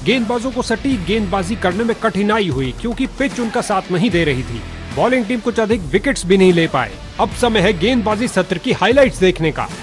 गेंदबाजों को सटीक गेंदबाजी करने में कठिनाई हुई क्योंकि पिच उनका साथ नहीं दे रही थी। बॉलिंग टीम कुछ अधिक विकेट्स भी नहीं ले पाए। अब समय है गेंदबाजी सत्र की हाइलाइट्स देखने का।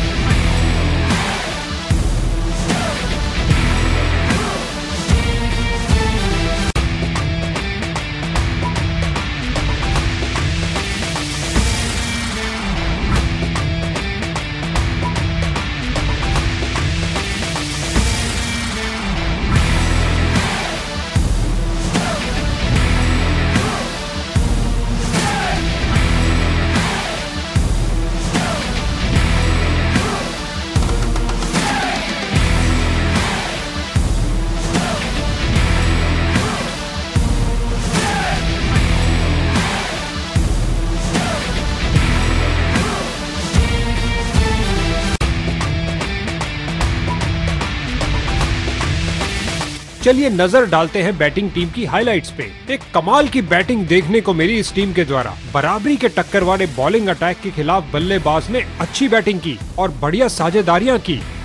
चलिए नजर डालते हैं बैटिंग टीम की हाइलाइट्स पे। एक कमाल की बैटिंग देखने को मिली इस टीम के द्वारा। बराबरी के टक्कर वाले बॉलिंग अटैक के खिलाफ बल्लेबाज ने अच्छी बैटिंग की और बढ़िया साझेदारियां की।